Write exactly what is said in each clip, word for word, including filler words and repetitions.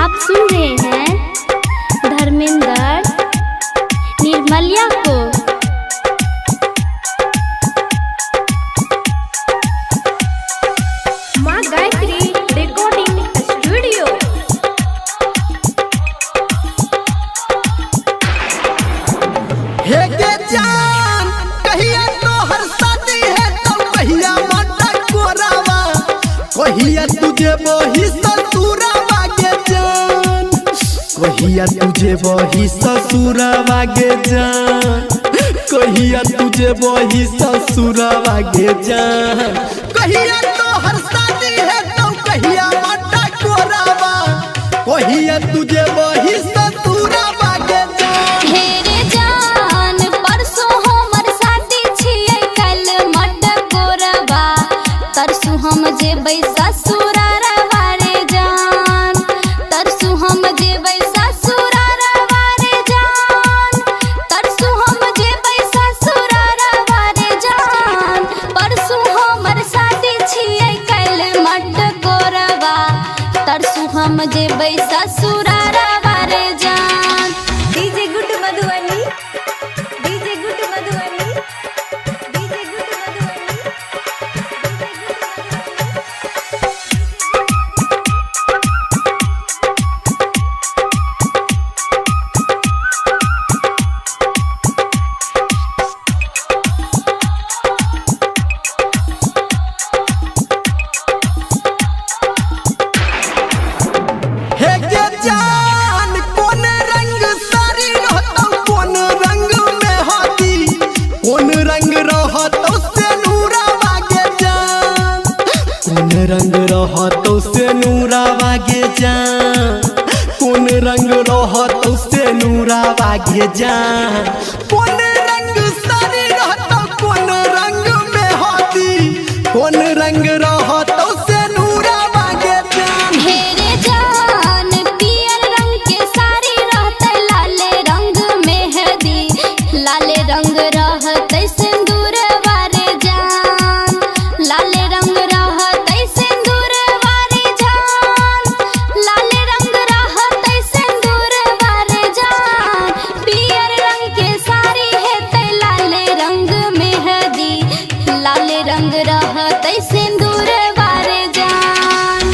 आप सुन रहे हैं धर्मेंद्र निर्मलिया को। माँ गायत्री रिकॉर्डिंग स्टूडियो। हे के जान कहिया तो हर शादी है तो कहिया माता कोरावा, कहिया तुझे वही ससुरावा के जान, कहिया तुझे वही ससुरावा के जान, कहिया तुझे वही ससुरावा के जान, कहिया तो हर शादी है तो कहिया माता कोरावा, कहिया तुझे वही ससुरावा के जान। हेरे जान परसों हमर शादी छियै कल मट कोरबा, तरसू हम जेबै ससुरारवा रे जान, तरसू हम जेबै ससुरारवा रे जान, तरसू हम जेबै ससुरारवा रे जान, परसू हमर शादी छियै कल मट कोरबा, तरसू हम जेबै ससुरारवा रे जान। DJ good Madhubani, DJ good Madhubani, DJ good Madhubani. हे के जान कौन रंग सारी रहतौ, कौन रंग में हाथी, कौन रंग रहतौ से नूरावा के जान, कौन रंग रहतौ से नूरावा के जान, कौन रंग रहतौ से नूरावा के जान, कौन रंग सारी रहतौ, कौन रंग में हाथी, कौन रंग रहतौ से नूरावा के जान। हेरे जान पियर रंग के साड़ी रहते, लाले रंग मेहंदी, लाले रंग रहते सिंदूर वारे जान, लाले रंग रहते सिंदूर वारे जान, लाले रंग रहते सिंदूर वारे जान, पियर रंग के साड़ी हेते लाले रंग मेहंदी, लाले रंग रहते सिंदूर वारे जान।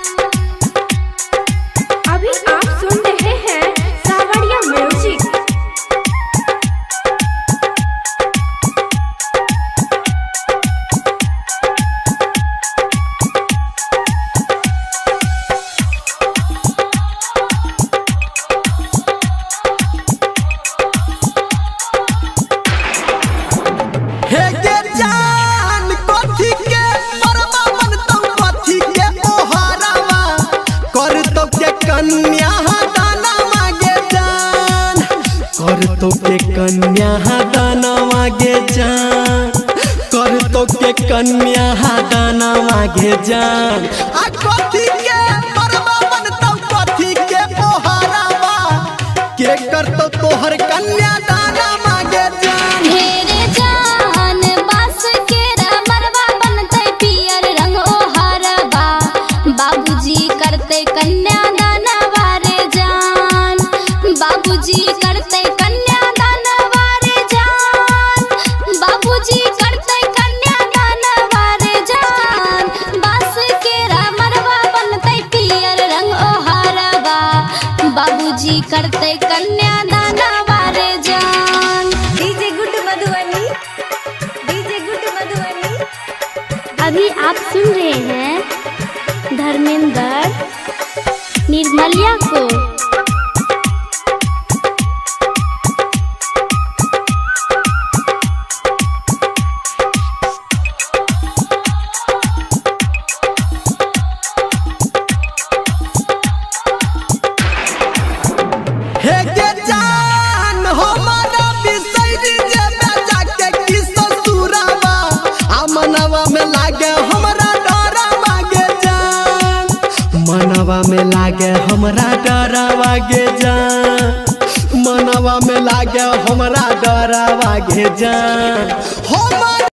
अभी आप सुन रहे हैं सावरिया म्यूजिक। हे के जान कथी के मरवा बनतौ, कथी के ओहारावा, करतौ के कन्या दाना मांगे जान, करतौ के कन्या दाना मांगे जान, करतौ के कन्या दाना मांगे जान, आ कथी के मरवा बनतौ, कथी के ओहारावा, के करतौ तोहर कन्या दाना मांगे जान। हेरे जान बास के मरवा बनते पियर रंग ओहरबा, बाबूजी करते कन्यादान वारे जान, बाबूजी करते कन्यादान वारे जान, बाबूजी करते कन्यादान वारे जान, बास के मरवा बनते पियर रंग ओहरबा, बाबूजी करते कन्यादान वारे जान। DJ good Madhubani, DJ good Madhubani. अभी आप सुन रहे हैं धर्मेंद्र निर्मलिया को। हे के जान हमारा बिसैरी जेबे जाके की ससुरावा, आ मनवा में लागे हमरा डरावा गे जान, मनवा में लागे हमरा डरावा गे जान, मनवा में लागे हमरा डरावा गे जान।